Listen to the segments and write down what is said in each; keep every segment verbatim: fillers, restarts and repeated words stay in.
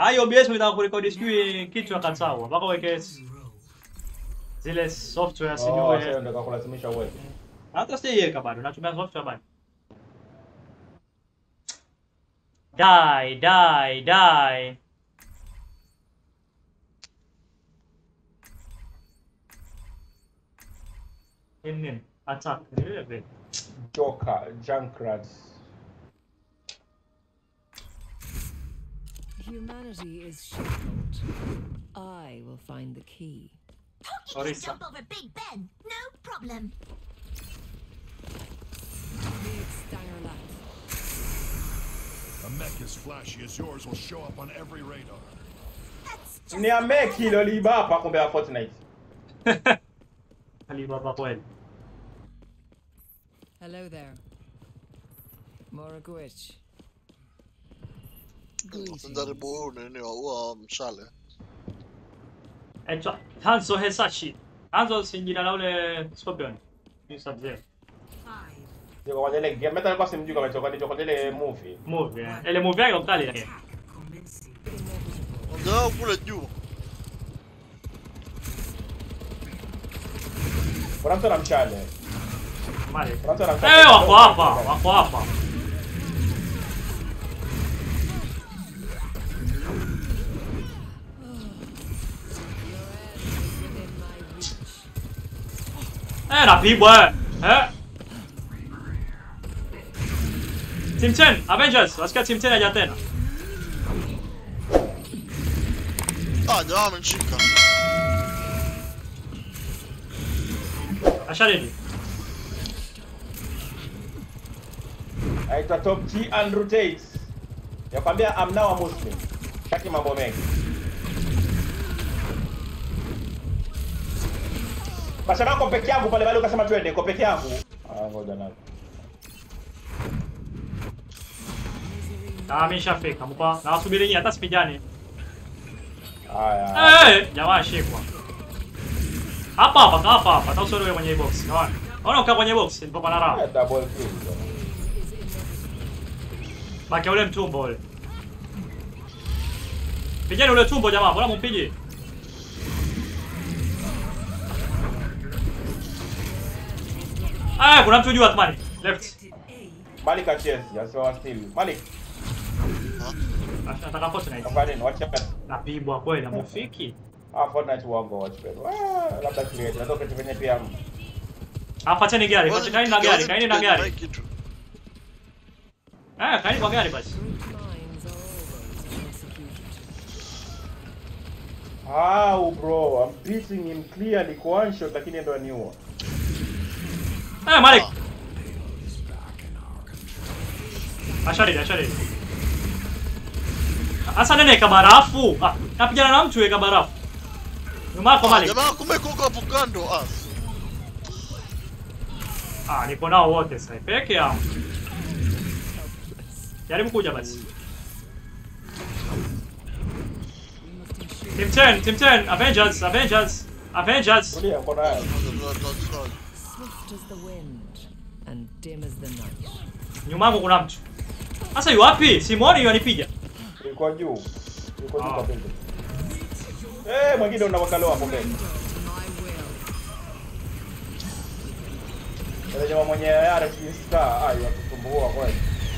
Hayo O B S unataka kurekodi sijui kichwa kasawa. Mpaka weke zile software sijui. Oh, sasa ndio kulazimisha uweke. Hata sijaiweka bado, natumia software bado. Die, die, die. Kenyan attack. Joker, Junkrats. Humanity is shackled. I will find the key. Honky can jump over Big Ben, no problem. A mech as flashy as yours will show up on every radar. Ni a mech hilo liba hapa kumbe ya Fortnite. Alibaba kweli. Hello there. Moira Gwitch. Ndaribu nini wa mshale. Eto Hanzo Hesashi. Hanzo si jina la ule Scorpion. Ni Sub-Zero. Ndio kwa ile game meta kwa simjui kama choka ndio kwa ile movie. Movie. Ile movie yake mkali yake. Ndio kule juu. Kuna mtu anamchale. Mali. Kuna mtu anamchale. Eh, wako hapa, wako hapa. Eh, napigwa eh. Eh. Team ten, Avengers, wasikia Team ten haja tena. Ah, jamaa amenishika. Asharidi. Aitwa Top G and rotates. Yakwambia I'm now a Muslim. Taki mambo mengi. Basi nako peke yangu pale pale ukasema twende kwa peke yangu. Ah, ngoja nako. Ah, mishafika mpa. Na wasubiri nyinyi hata sipigane. Haya. Eh, jamaa shikwa. Hapa hapa, hapa hapa. Hata usoro wewe mwenye box. Naona. Naona ukaa kwenye box, ndipo pana raha. Double kill. Baki ule mtumbo ule. Pigeni ule tumbo jamaa, bora mumpige. Ah, kuna mtu juu atmani. Left. Malik acheze, asiwa still. Malik. Acha nataka Fortnite. Kwa nini? Watch out. Napigwa kweli amefiki. Ah, Fortnite wango watch out. Ah, labda create. Natoka kwenye pia. Ah, pateni gari, pateni na gari, kaeni na gari. Ah, kaeni kwa gari basi. Ah, bro, I'm beating him clearly kwa one shot lakini ndo aniua. Eh, Malik. Asharidi, asharidi. Asa nene kabarafu. Ah, napigana na mtu weka barafu. Nyuma yako Malik. Jamaa kumbe kuko hapo kando. Ah. Ah, niko nao wote sasa. Peke yao. Jaribu kuja basi. Team ten, Team ten, Avengers, Avengers, Avengers. Ulia uko naye. Swift as the wind and dim as the night. Nyuma yangu kuna mtu. Sasa yu wapi? Simoni yu anipiga. Yuko juu. Yuko juu kabisa. Eh, mwingine unawakaloa hapo mbele. Ile jamaa mwenye R P star ayo kutumbua kweli.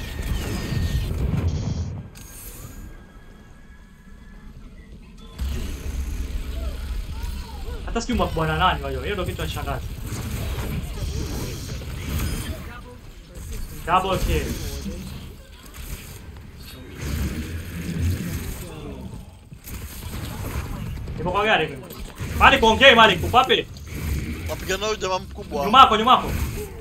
Hata sijui mbona nani wao. Hiyo ndio kitu kinashangaza. Double kill. Nipo kwa gari mimi. Mali kuongea Mali kupape. Napigana na jamaa mkubwa. Nyuma yako, nyuma yako.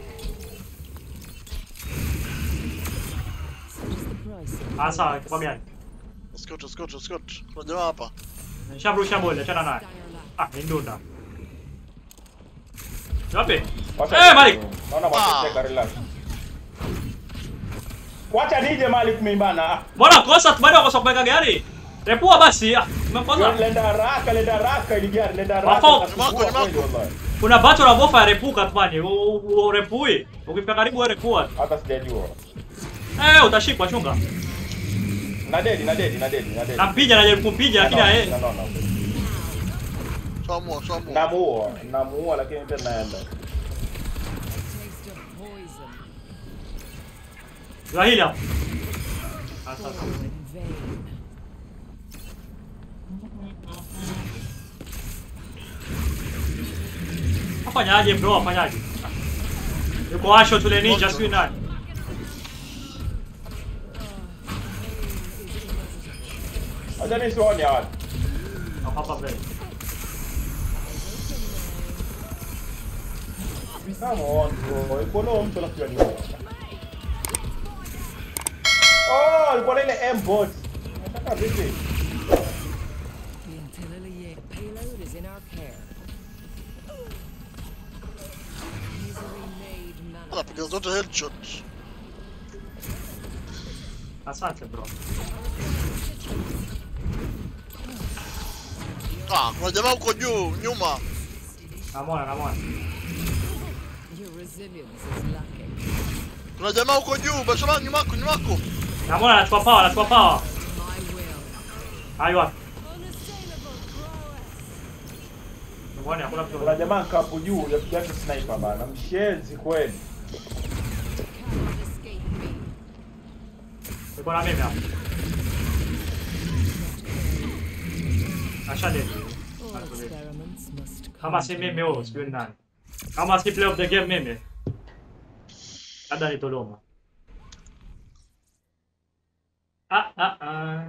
Ah, sawa, kwa gari. Scott, Scott, Scott. Kuna jamaa hapa. Nishamrusha bole, achana naye. Ah, ni ndunda. Wapi? Eh, Malik. Naona mwache gari lako. Wacha nije Malik mimbana. Bwana kosa bado kosa kupeka gari. Repua basi. Ah, umekosa. Lenda haraka, lenda haraka ili gari, lenda Wafo. haraka. Kuna battle of offer repuka tupani. Urepui. Ukifika karibu wewe repua. Hata sijajua. Eh, utashikwa chunga. Na dedi, na dedi, na dedi, na dedi. Nampiga najaribu kumpiga lakini hae. No, no, no. Samuo, Samuo. Namuua, namuua lakini pia naenda. Taste of poison. Rahili hapo. Sasa In vain. afanyaje bro, afanyaje? Yuko washo tule ninja sio nani? Acha nisione hawa. Hapa mbele. Come on, bro. Ikono mtu anakuja ni. Oh, alikuwa ile M-bot. Nataka vipi? The intelligent payload is in our care. Easily made man. Anapiga zote headshot. Asante bro. Ah, kuna jamaa huko juu, nyuma. Namona, namona. Your resilience is lacking. Kuna jamaa huko juu, Bashtube nyuma yako, nyuma yako. Namona anachukua power, anachukua power. My will. Hayo wapi? Unassailable prowess. Mbona hakuna mtu? Kuna jamaa kapu juu ya kijana sniper bana. Mshenzi kweli. Cannot escape me. Yuko na mimi hapa. Ashade. All experiments must come. Kama si mimi wewe sio nani? Kama si play of the game mimi. Labda ni Toloma. Ah ah ah.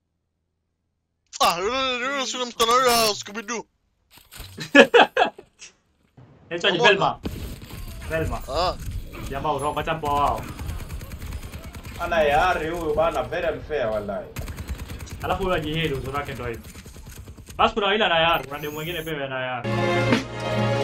Ah, yule yule sio mtana yule Scooby Doo. Ito ni Velma. Velma. Ah, Jamaa uroba tampo wao. Ana yari huyo bana, very unfair wallahi. Alafu yule jihili uzuri wake ndio hivi. Basi kuna ile na yari, kuna demu mwingine pia na yari.